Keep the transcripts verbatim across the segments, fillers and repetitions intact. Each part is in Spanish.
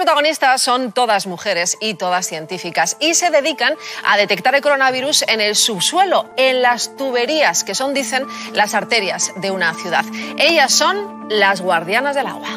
protagonistas son todas mujeres y todas científicas y se dedican a detectar el coronavirus en el subsuelo, en las tuberías, que son, dicen, las arterias de una ciudad. Ellas son las guardianas del agua.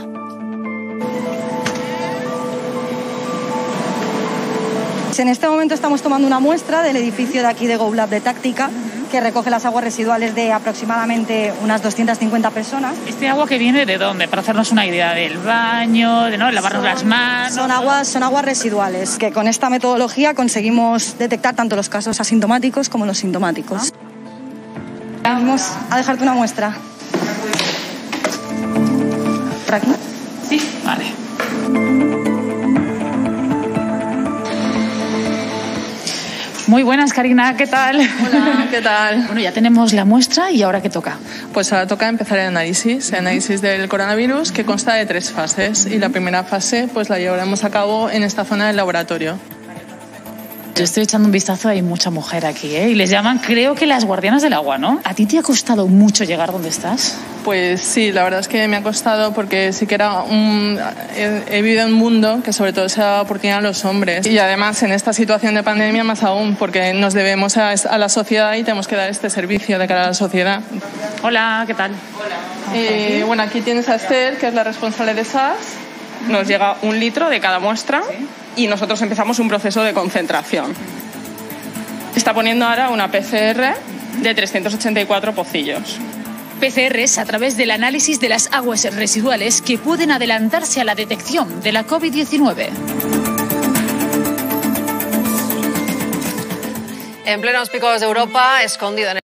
En este momento estamos tomando una muestra del edificio de aquí de GoLab de Táctica, que recoge las aguas residuales de aproximadamente unas doscientas cincuenta personas. ¿Este agua que viene de dónde? Para hacernos una idea del baño, de no lavarnos son, las manos. Son aguas, son aguas residuales, que con esta metodología conseguimos detectar tanto los casos asintomáticos como los sintomáticos. ¿Ah? Vamos a dejarte una muestra. ¿Por aquí? Sí, vale. Muy buenas, Karina, ¿qué tal? Hola, ¿qué tal? Bueno, ya tenemos la muestra y ¿ahora qué toca? Pues ahora toca empezar el análisis, el análisis del coronavirus, que consta de tres fases, y la primera fase pues la llevaremos a cabo en esta zona del laboratorio. Yo estoy echando un vistazo, hay mucha mujer aquí, ¿eh? Y les llaman, creo que las guardianas del agua, ¿no? ¿A ti te ha costado mucho llegar donde estás? Pues sí, la verdad es que me ha costado porque sí que era un... He, he vivido en un mundo que sobre todo se da oportunidad a los hombres. Y además en esta situación de pandemia más aún, porque nos debemos a, a la sociedad y tenemos que dar este servicio de cara a la sociedad. Hola, ¿qué tal? Hola. Eh, bueno, aquí tienes a Esther, que es la responsable de S A S. Nos llega un litro de cada muestra. ¿Sí? Y nosotros empezamos un proceso de concentración. Está poniendo ahora una P C R de trescientos ochenta y cuatro pocillos. P C Rs a través del análisis de las aguas residuales que pueden adelantarse a la detección de la COVID diecinueve. En plenos picos de Europa, escondido en el